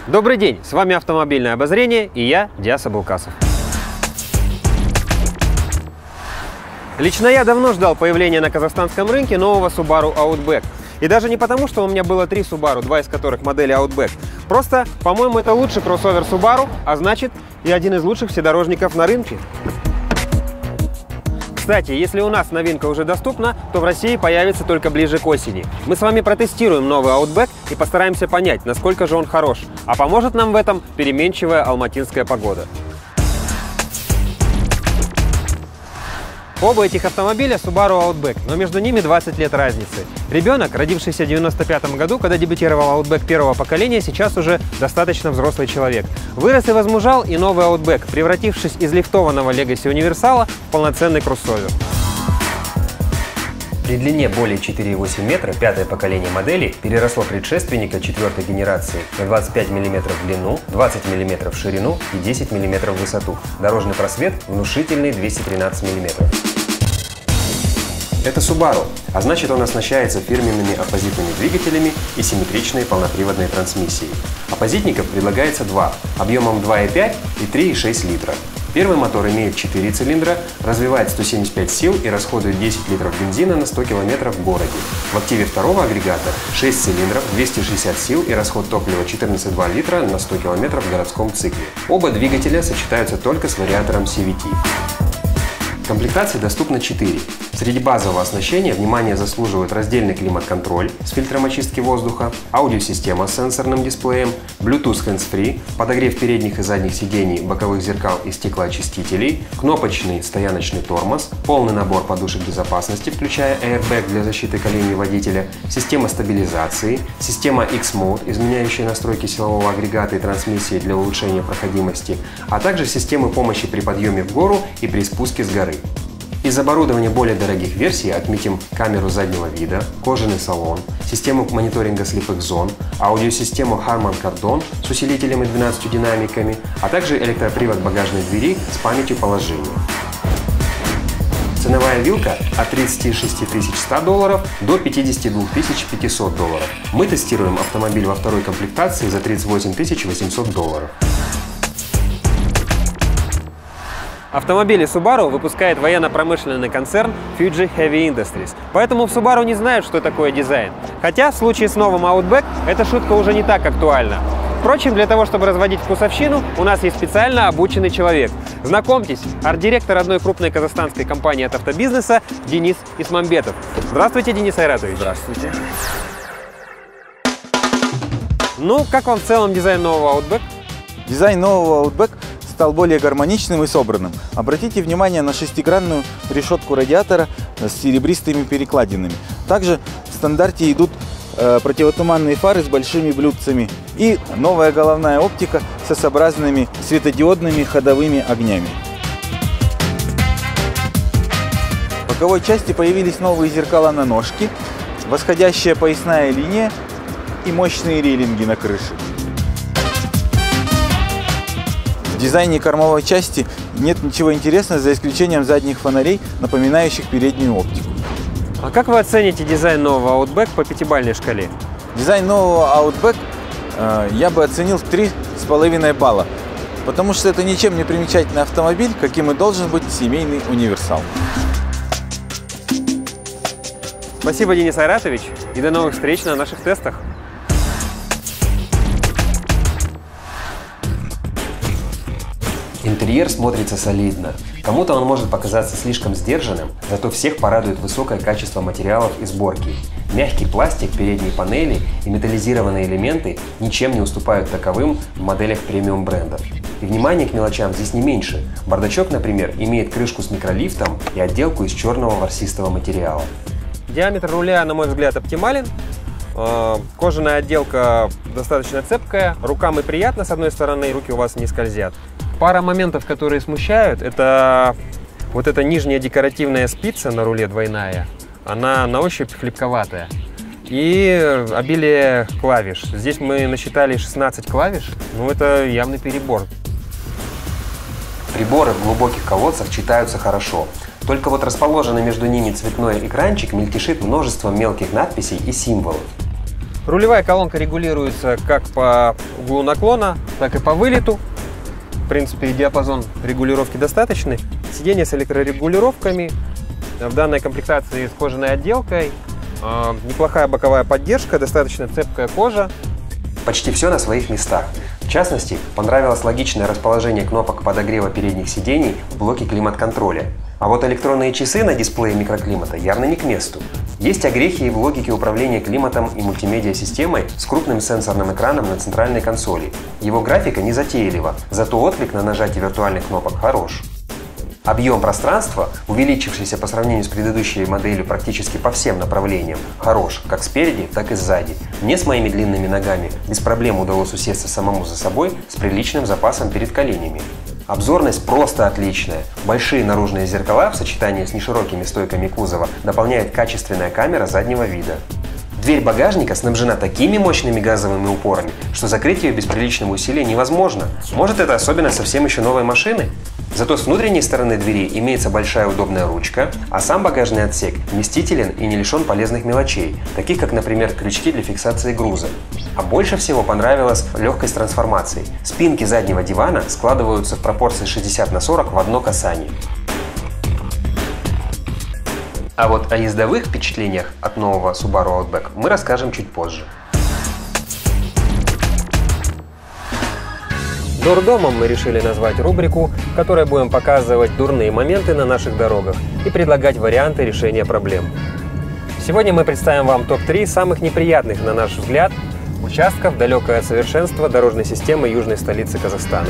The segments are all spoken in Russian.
Добрый день, с вами Автомобильное обозрение и я, Диас Абылкасов. Лично я давно ждал появления на казахстанском рынке нового Subaru Outback. И даже не потому, что у меня было 3 Subaru, 2 из которых модели Outback. Просто, по-моему, это лучший кроссовер Subaru, а значит и один из лучших вседорожников на рынке. Кстати, если у нас новинка уже доступна, то в России появится только ближе к осени. Мы с вами протестируем новый Outback и постараемся понять, насколько же он хорош. А поможет нам в этом переменчивая алматинская погода. Оба этих автомобиля Subaru Outback, но между ними 20 лет разницы. Ребенок, родившийся в 1995 году, когда дебютировал Outback первого поколения, сейчас уже достаточно взрослый человек. Вырос и возмужал и новый Outback, превратившись из лифтованного Legacy универсала в полноценный кроссовер. При длине более 4,8 метра пятое поколение модели переросло предшественника четвертой генерации на 25 мм в длину, 20 мм в ширину и 10 мм в высоту. Дорожный просвет внушительный 213 мм. Это Subaru, а значит он оснащается фирменными оппозитными двигателями и симметричной полноприводной трансмиссией. Оппозитников предлагается 2, объемом 2,5 и 3,6 литра. Первый мотор имеет 4 цилиндра, развивает 175 сил и расходует 10 литров бензина на 100 км в городе. В активе второго агрегата 6 цилиндров, 260 сил и расход топлива 14,2 литра на 100 км в городском цикле. Оба двигателя сочетаются только с вариатором CVT. Комплектаций доступно 4. Среди базового оснащения внимание заслуживают раздельный климат-контроль с фильтром очистки воздуха, аудиосистема с сенсорным дисплеем, Bluetooth hands-free, подогрев передних и задних сидений, боковых зеркал и стеклоочистителей, кнопочный стояночный тормоз, полный набор подушек безопасности, включая airbag для защиты коленей водителя, система стабилизации, система X-Mode, изменяющая настройки силового агрегата и трансмиссии для улучшения проходимости, а также системы помощи при подъеме в гору и при спуске с горы. Из оборудования более дорогих версий отметим камеру заднего вида, кожаный салон, систему мониторинга слепых зон, аудиосистему Harman Kardon с усилителем и 12 динамиками, а также электропривод багажной двери с памятью положения. Ценовая вилка от $36 100 до $52 500. Мы тестируем автомобиль во второй комплектации за $38 800. Автомобили Subaru выпускает военно-промышленный концерн Fuji Heavy Industries, поэтому в Subaru не знают, что такое дизайн. Хотя в случае с новым Outback эта шутка уже не так актуальна. Впрочем, для того, чтобы разводить вкусовщину, у нас есть специально обученный человек. Знакомьтесь, арт-директор одной крупной казахстанской компании от автобизнеса Денис Исмамбетов. Здравствуйте, Денис Айратович. Здравствуйте. Ну, как вам в целом дизайн нового Outback? Дизайн нового Outback стал более гармоничным и собранным. Обратите внимание на шестигранную решетку радиатора с серебристыми перекладинами. Также в стандарте идут противотуманные фары с большими блюдцами и новая головная оптика с S-образными светодиодными ходовыми огнями. В боковой части появились новые зеркала на ножке, восходящая поясная линия и мощные рейлинги на крыше. В дизайне кормовой части нет ничего интересного, за исключением задних фонарей, напоминающих переднюю оптику. А как вы оцените дизайн нового Outback по 5-бальной шкале? Дизайн нового Outback я бы оценил в 3,5 балла, потому что это ничем не примечательный автомобиль, каким и должен быть семейный универсал. Спасибо, Денис Айратович, и до новых встреч на наших тестах. Интерьер смотрится солидно. Кому-то он может показаться слишком сдержанным, зато всех порадует высокое качество материалов и сборки. Мягкий пластик, передние панели и металлизированные элементы ничем не уступают таковым в моделях премиум брендов. И внимание к мелочам здесь не меньше. Бардачок, например, имеет крышку с микролифтом и отделку из черного ворсистого материала. Диаметр руля, на мой взгляд, оптимален. Кожаная отделка достаточно цепкая, рукам и приятно с одной стороны, руки у вас не скользят. Пара моментов, которые смущают, это вот эта нижняя декоративная спица на руле двойная, она на ощупь хлипковатая. И обилие клавиш. Здесь мы насчитали 16 клавиш, но это явный перебор. Приборы в глубоких колодцах читаются хорошо. Только вот расположенный между ними цветной экранчик мельтешит множеством мелких надписей и символов. Рулевая колонка регулируется как по углу наклона, так и по вылету. В принципе, диапазон регулировки достаточный. Сиденье с электрорегулировками. В данной комплектации с кожаной отделкой. Неплохая боковая поддержка, достаточно цепкая кожа. Почти все на своих местах. В частности, понравилось логичное расположение кнопок подогрева передних сидений в блоке климат-контроля. А вот электронные часы на дисплее микроклимата явно не к месту. Есть огрехи и в логике управления климатом и мультимедиа-системой с крупным сенсорным экраном на центральной консоли. Его графика не затейлива, зато отклик на нажатие виртуальных кнопок хорош. Объем пространства, увеличившийся по сравнению с предыдущей моделью практически по всем направлениям, хорош, как спереди, так и сзади. Мне с моими длинными ногами без проблем удалось усесться самому за собой с приличным запасом перед коленями. Обзорность просто отличная. Большие наружные зеркала в сочетании с неширокими стойками кузова дополняет качественная камера заднего вида. Дверь багажника снабжена такими мощными газовыми упорами, что закрыть ее без приличного усилия невозможно. Может, это особенность совсем еще новой машины? Зато с внутренней стороны двери имеется большая удобная ручка, а сам багажный отсек вместителен и не лишен полезных мелочей, таких как, например, крючки для фиксации груза. А больше всего понравилась легкость трансформации. Спинки заднего дивана складываются в пропорции 60/40 в одно касание. А вот о ездовых впечатлениях от нового Subaru Outback мы расскажем чуть позже. Дурдомом мы решили назвать рубрику, в которой будем показывать дурные моменты на наших дорогах и предлагать варианты решения проблем. Сегодня мы представим вам топ-3 самых неприятных, на наш взгляд, участков далекого от совершенства дорожной системы южной столицы Казахстана.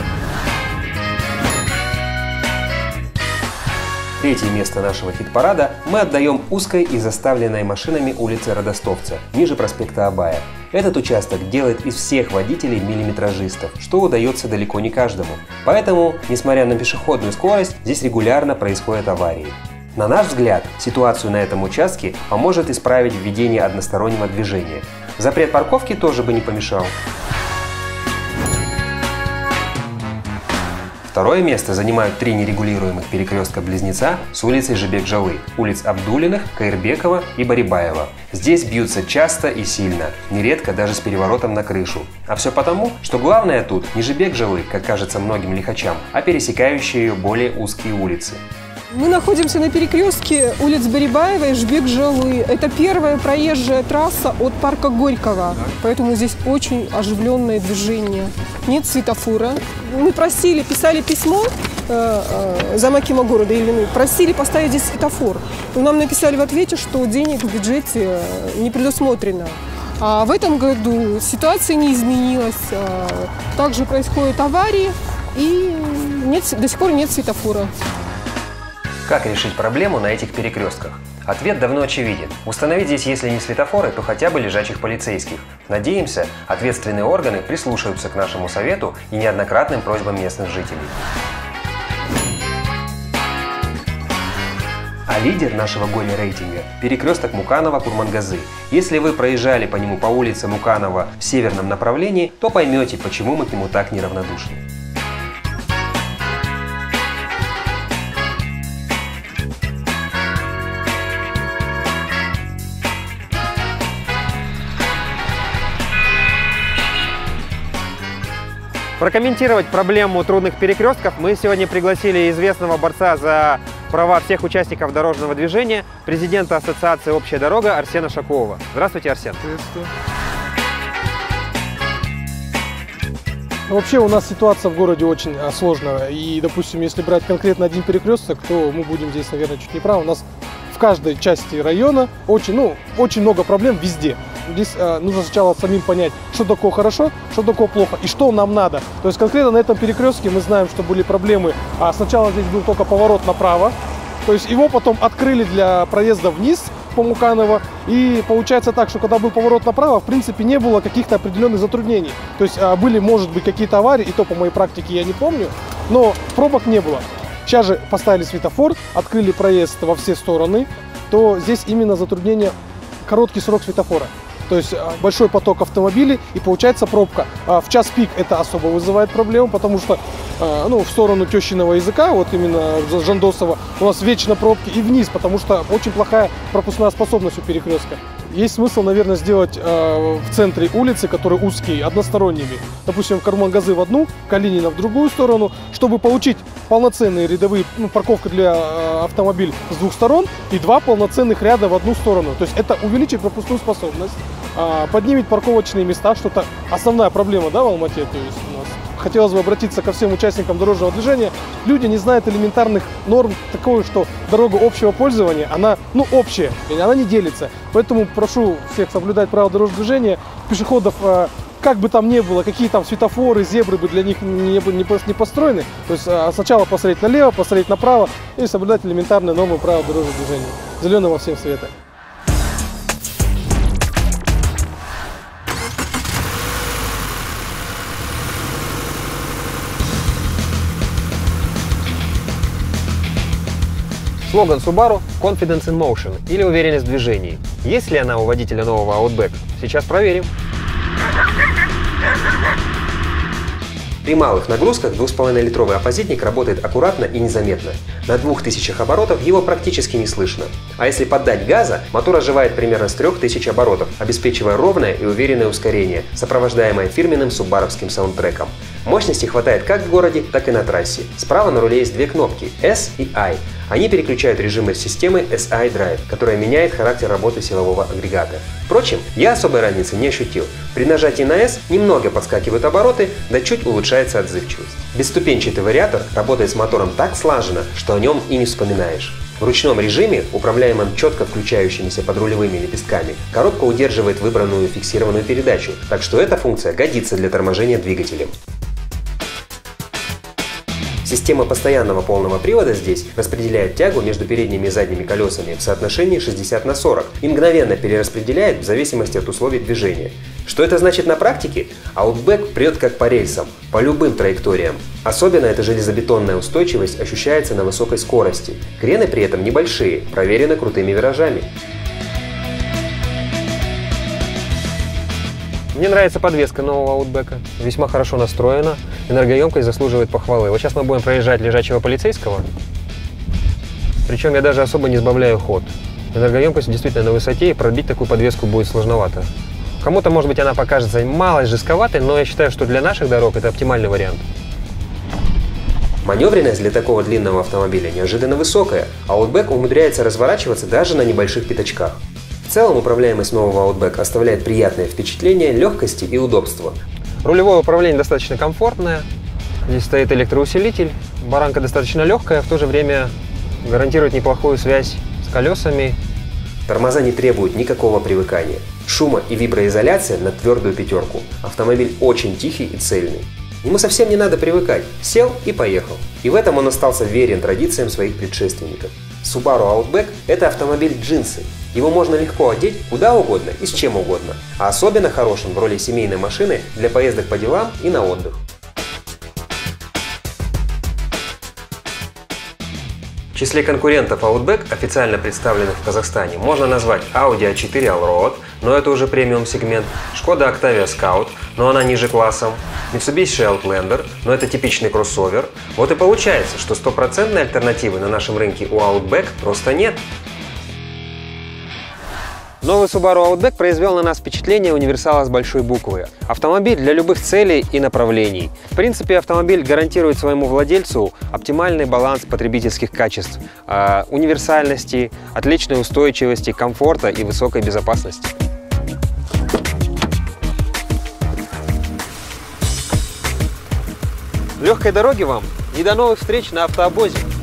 Третье место нашего хит-парада мы отдаем узкой и заставленной машинами улице Радостовца, ниже проспекта Абая. Этот участок делает из всех водителей миллиметражистов, что удается далеко не каждому. Поэтому, несмотря на пешеходную скорость, здесь регулярно происходят аварии. На наш взгляд, ситуацию на этом участке поможет исправить введение одностороннего движения. Запрет парковки тоже бы не помешал. Второе место занимают 3 нерегулируемых перекрестка-близнеца с улицей Жибек-Жалы, улиц Абдулиных, Каирбекова и Барибаева. Здесь бьются часто и сильно, нередко даже с переворотом на крышу. А все потому, что главное тут не Жибек-Жалы, как кажется многим лихачам, а пересекающие ее более узкие улицы. Мы находимся на перекрестке улиц Барибаева и Жибек-Жалы. Это первая проезжая трасса от парка Горького, поэтому здесь очень оживленное движение. Нет светофора. Мы просили, писали письмо замакима города Ильины, просили поставить здесь светофор. Но нам написали в ответе, что денег в бюджете не предусмотрено. А в этом году ситуация не изменилась. Также происходят аварии и до сих пор нет светофора. Как решить проблему на этих перекрестках? Ответ давно очевиден. Установить здесь, если не светофоры, то хотя бы лежачих полицейских. Надеемся, ответственные органы прислушаются к нашему совету и неоднократным просьбам местных жителей. А лидер нашего горе-рейтинга – перекресток Муканова-Курмангазы. Если вы проезжали по нему по улице Муканова в северном направлении, то поймете, почему мы к нему так неравнодушны. Прокомментировать проблему трудных перекрестков мы сегодня пригласили известного борца за права всех участников дорожного движения, президента Ассоциации «Общая дорога» Арсена Шакуова. Здравствуйте, Арсен. Приветствую. Вообще у нас ситуация в городе очень сложная. И, допустим, если брать конкретно один перекресток, то мы будем здесь, наверное, чуть не правы. У нас в каждой части района очень много проблем везде. Здесь нужно сначала самим понять, что такое хорошо, что такое плохо и что нам надо. То есть конкретно на этом перекрестке мы знаем, что были проблемы. Сначала здесь был только поворот направо, то есть его потом открыли для проезда вниз по Муканово. И получается так, что когда был поворот направо, в принципе не было каких-то определенных затруднений. То есть были, может быть, какие-то аварии, и то по моей практике я не помню, но пробок не было. Сейчас же поставили светофор, открыли проезд во все стороны, то здесь именно затруднение короткий срок светофора. То есть большой поток автомобилей и получается пробка. В час пик это особо вызывает проблему, потому что в сторону Тещиного языка, вот именно Жандосова, у нас вечно пробки и вниз, потому что очень плохая пропускная способность у перекрестка. есть смысл, наверное, сделать в центре улицы, которые узкие, односторонними. Допустим, Кармангазы в одну, Калинина в другую сторону, чтобы получить полноценные рядовые, парковка для автомобилей с двух сторон и 2 полноценных ряда в одну сторону. То есть это увеличит пропускную способность, поднимет парковочные места, что-то основная проблема, да, в Алмате. То есть у нас хотелось бы обратиться ко всем участникам дорожного движения. Люди не знают элементарных норм, такое, что дорога общего пользования, она, общая, она не делится. Поэтому прошу всех соблюдать правила дорожного движения, пешеходов, как бы там ни было, какие там светофоры, зебры бы для них не построены. То есть сначала посмотреть налево, посмотреть направо и соблюдать элементарные нормы правил дорожного движения. Зеленого всем света. Слоган Subaru «Confidence in Motion» или «Уверенность в движении». Есть ли она у водителя нового Outback? Сейчас проверим. При малых нагрузках 2,5-литровый оппозитник работает аккуратно и незаметно. На 2000 оборотов его практически не слышно. А если поддать газа, мотор оживает примерно с 3000 оборотов, обеспечивая ровное и уверенное ускорение, сопровождаемое фирменным суббаровским саундтреком. Мощности хватает как в городе, так и на трассе. Справа на руле есть две кнопки S и I. Они переключают режимы системы SI Drive, которая меняет характер работы силового агрегата. Впрочем, я особой разницы не ощутил. При нажатии на S немного подскакивают обороты, да чуть улучшается отзывчивость. Бесступенчатый вариатор работает с мотором так слаженно, что о нем и не вспоминаешь. В ручном режиме, управляемом четко включающимися подрулевыми лепестками, коробка удерживает выбранную фиксированную передачу, так что эта функция годится для торможения двигателем. Система постоянного полного привода здесь распределяет тягу между передними и задними колесами в соотношении 60/40 и мгновенно перераспределяет в зависимости от условий движения. Что это значит на практике? Outback прет как по рельсам, по любым траекториям. Особенно эта железобетонная устойчивость ощущается на высокой скорости. Крены при этом небольшие, проверены крутыми виражами. Мне нравится подвеска нового Outback. Весьма хорошо настроена. Энергоемкость заслуживает похвалы. Вот сейчас мы будем проезжать лежачего полицейского. Причем я даже особо не сбавляю ход. Энергоемкость действительно на высоте, и пробить такую подвеску будет сложновато. Кому-то, может быть, она покажется малость жестковатой, но я считаю, что для наших дорог это оптимальный вариант. Маневренность для такого длинного автомобиля неожиданно высокая, а Outback умудряется разворачиваться даже на небольших пятачках. В целом управляемость нового Outback оставляет приятное впечатление легкости и удобства. Рулевое управление достаточно комфортное. Здесь стоит электроусилитель. Баранка достаточно легкая, в то же время гарантирует неплохую связь с колесами. Тормоза не требуют никакого привыкания. Шума и виброизоляция на твердую пятерку. Автомобиль очень тихий и цельный. Ему совсем не надо привыкать. Сел и поехал. И в этом он остался верен традициям своих предшественников. Subaru Outback – это автомобиль джинсы. Его можно легко одеть куда угодно и с чем угодно. А особенно хорош он в роли семейной машины для поездок по делам и на отдых. В числе конкурентов Outback, официально представленных в Казахстане, можно назвать Audi A4 Allroad, но это уже премиум-сегмент, Skoda Octavia Scout, но она ниже классом, Mitsubishi Outlander, но это типичный кроссовер. Вот и получается, что стопроцентной альтернативы на нашем рынке у Outback просто нет. Новый Subaru Outback произвел на нас впечатление универсала с большой буквы. Автомобиль для любых целей и направлений. В принципе, автомобиль гарантирует своему владельцу оптимальный баланс потребительских качеств, универсальности, отличной устойчивости, комфорта и высокой безопасности. Легкой дороги вам и до новых встреч на Автообозе!